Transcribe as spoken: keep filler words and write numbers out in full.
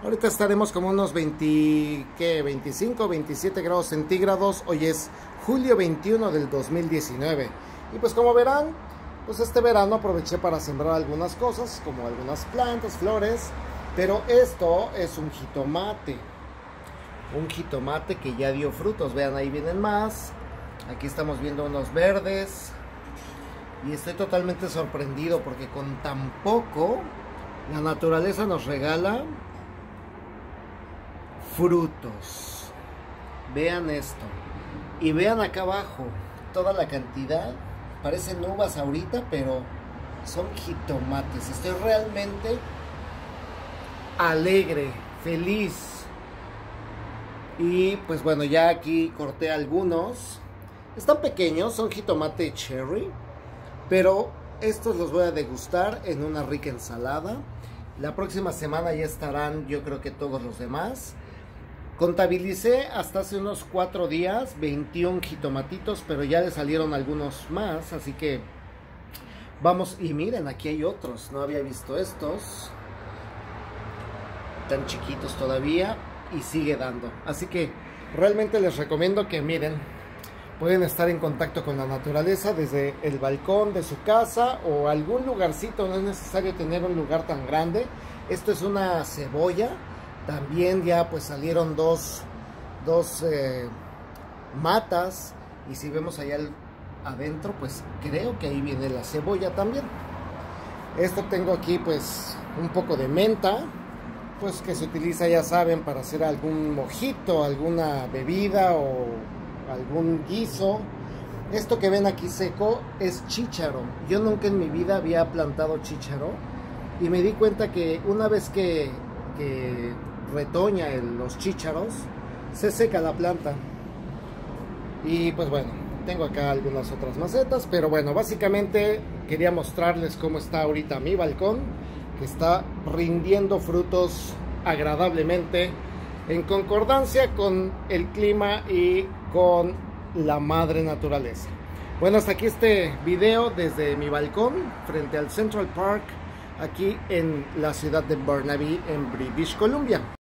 Ahorita estaremos como unos veinte, ¿qué? veinticinco, veintisiete grados centígrados. Hoy es julio veintiuno del dos mil diecinueve. Y pues como verán, pues este verano aproveché para sembrar algunas cosas, como algunas plantas, flores. Pero esto es un jitomate. Un jitomate que ya dio frutos. Vean, ahí vienen más. Aquí estamos viendo unos verdes. Y estoy totalmente sorprendido porque con tan poco la naturaleza nos regala frutos. Vean esto. Y vean acá abajo toda la cantidad. Parecen uvas ahorita, pero son jitomates. Estoy realmente alegre, feliz. Y pues bueno, ya aquí corté algunos. Están pequeños, son jitomate cherry, pero estos los voy a degustar en una rica ensalada. La próxima semana ya estarán, yo creo que todos los demás. Contabilicé hasta hace unos cuatro días veintiún jitomatitos, pero ya le salieron algunos más, así que vamos. Y miren, aquí hay otros, no había visto estos, tan chiquitos todavía, y sigue dando. Así que realmente les recomiendo que miren, pueden estar en contacto con la naturaleza desde el balcón de su casa o algún lugarcito. No es necesario tener un lugar tan grande. Esto es una cebolla. También ya pues salieron dos, dos eh, matas. Y si vemos allá al, adentro, pues creo que ahí viene la cebolla también. Esto tengo aquí pues un poco de menta, pues que se utiliza, ya saben, para hacer algún mojito, alguna bebida o algún guiso. Esto que ven aquí seco es chícharo. Yo nunca en mi vida había plantado chícharo y me di cuenta que una vez que, que retoña el, los chícharos, se seca la planta. Y pues bueno, tengo acá algunas otras macetas, pero bueno, básicamente quería mostrarles cómo está ahorita mi balcón, que está rindiendo frutos agradablemente, en concordancia con el clima y con la madre naturaleza. Bueno, hasta aquí este video desde mi balcón frente al Central Park, aquí en la ciudad de Burnaby, en British Columbia.